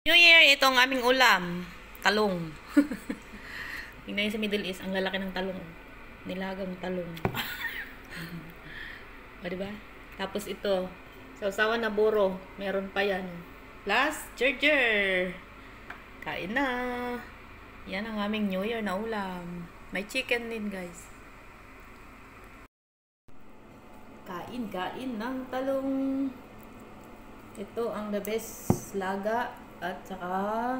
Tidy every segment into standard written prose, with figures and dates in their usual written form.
New Year, ito ang aming ulam. Talong. Tingnan nyo sa Middle East, ang lalaki ng talong. Nilagang talong. O, diba? Tapos ito, sausawan na buro. Meron pa yan. Plus, charger. Kain na. Yan ang aming New Year na ulam. May chicken din, guys. Kain ng talong. Ito ang the best laga at saka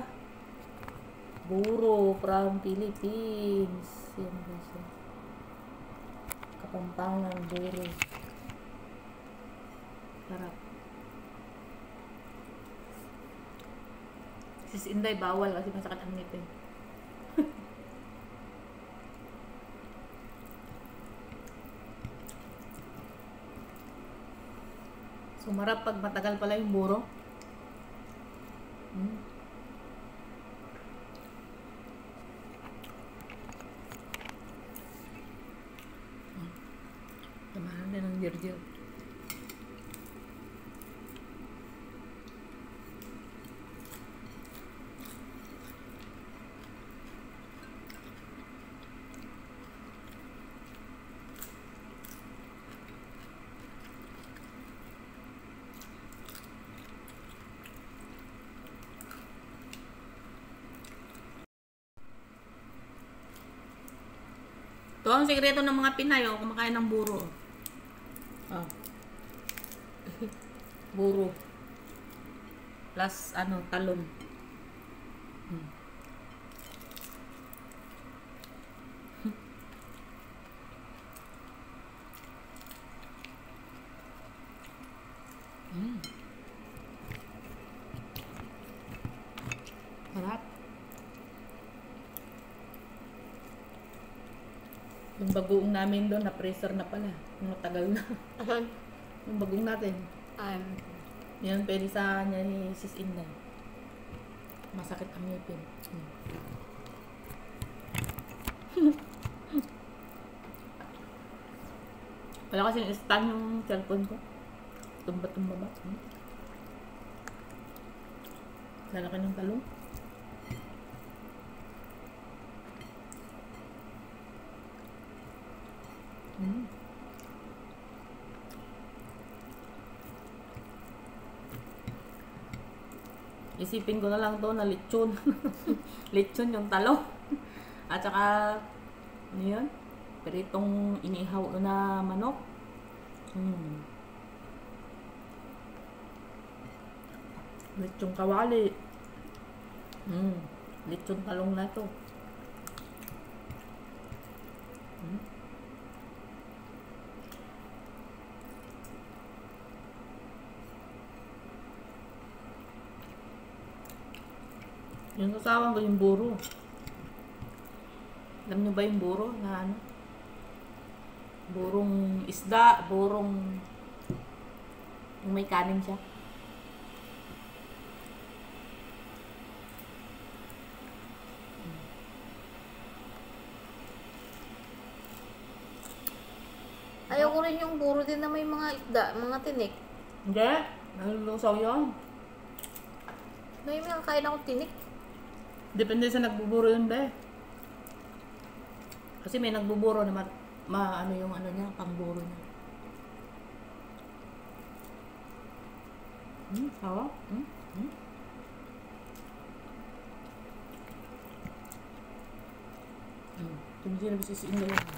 buro from Philippines. Yan guys. Kapampangan buro. Sarap. Sis Inday bawal kasi masakit ang ngipin. Sumarap pag matagal pala yung buro. Tamahan din ng jirjir. Ito ang sikreto ng mga Pinay, kumakain ng buro. Buro. Plus, talong. Sarap. Yung bagoong namin doon, na-pressure na pala. Matagal na. Yung bagoong natin. Yan, pwede sa niya ni Sis Inday. Masakit ang ngipin. Wala kasing stand yung cellphone ko. Tumba-tumba ba? Lalaki ng talong. Isipin ko na lang to na lechon. Lechon yung talong. At saka, ano yun? Peritong inihaw na manok. Lechon kawali. Lechon talong na to. Yung kasawang ko yung buro. Alam nyo ba yung buro na ano? Burong isda, burong yung may kanin siya. Ayaw ko rin yung buro din na may mga isda, mga tinik. Hindi, nalulusaw yun. May mga kain ako tinik. Depende sa nagbuburo yun, be. Kasi may nagbuburo na ano yung ano niya, pangburo niya. Sawa? Tumisi na bisisiin na yun.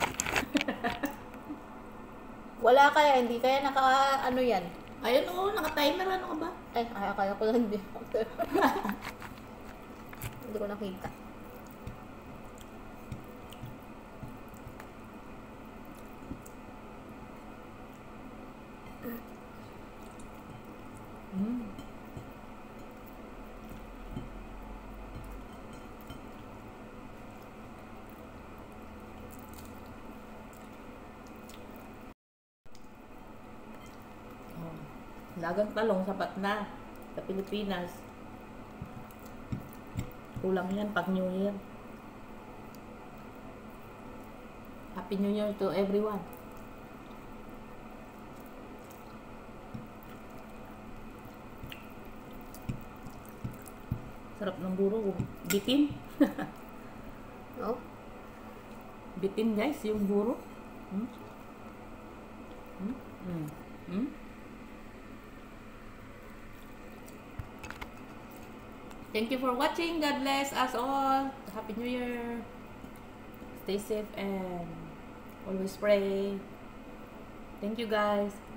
Wala kaya, hindi kaya ano yan. Ayun naka-timer, ano ka ba? Ay, kaya ko lang hindi. Hindi ko nakita. Lagang talong, sapat na sa Pilipinas. Kulang yan pag New Year. Happy New Year to everyone. Sarap ng buro. Bitin. Oh. Bitin guys, yung buro. Thank you for watching. God bless us all. Happy New Year. Stay safe and always pray. Thank you guys.